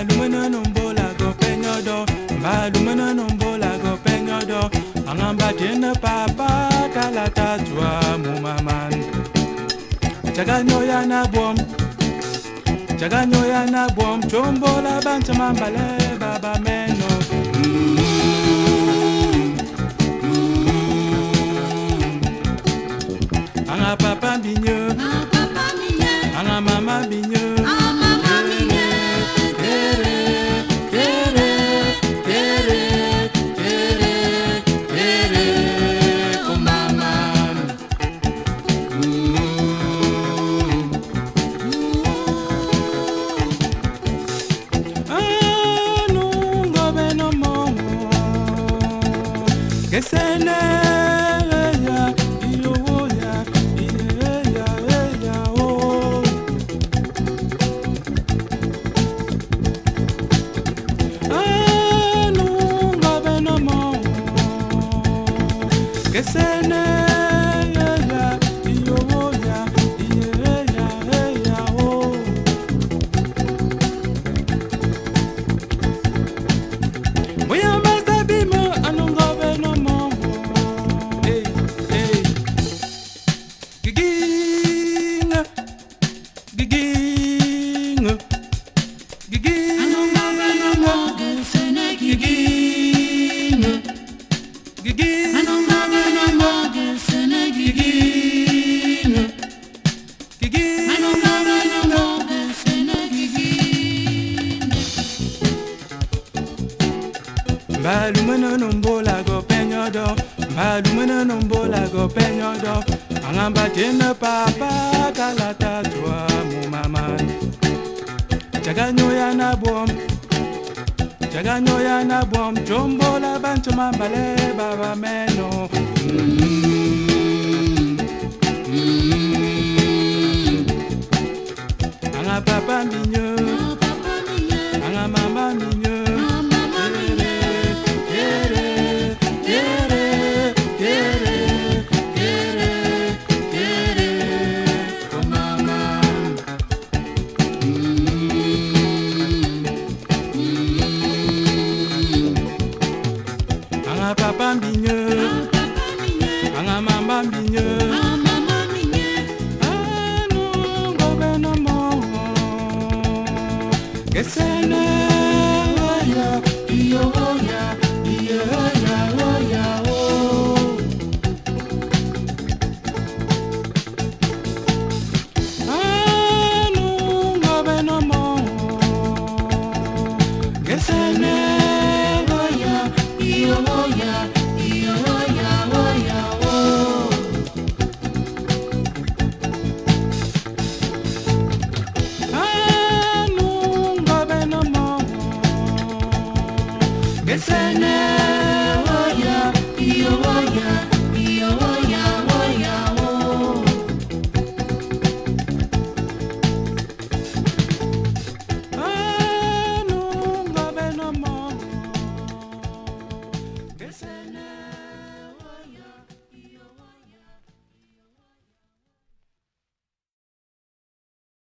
Mbalumena nombola go penyodo, mbalumena nombola go penyodo. Angamba tena papa kalata jwa mu maman. Chaganyo ya na bom, chaganyo ya na bom. Chombola bancha mambale baba meno. Anga papa binyo, anga mama binyo. Kesene ya iyo ya ya oh. Nunga beno mo. Kesene ya iyo ya oh. Moya mazabimo anunga beno mo. Mbalumena nombola go penyodo, mbalumena nombola go penyodo. Angamba tena papa kalata jwa mu maman. Chaganyo ya na bom, chaganyo ya na bom. Chombola bancho mambale baba meno. Anga papa minyo, anga mama minyo. Anga papa binyo, anga mama binyo. Anu ngobeno mo, kesene.